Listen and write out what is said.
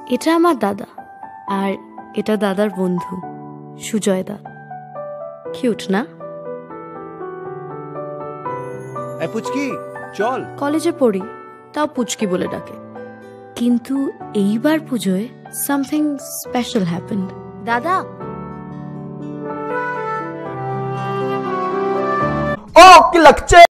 এটা আমার দাদা, আর এটা দাদার বন্ধু সুজয় দা। কিউট না? পুচকি চল। কলেজে পড়ি, তাও পুচকি বলে ডাকে। কিন্তু এইবার পুজোয় সামথিং স্পেশাল হ্যাপেন্ড। দাদা, ও কি লাগছে?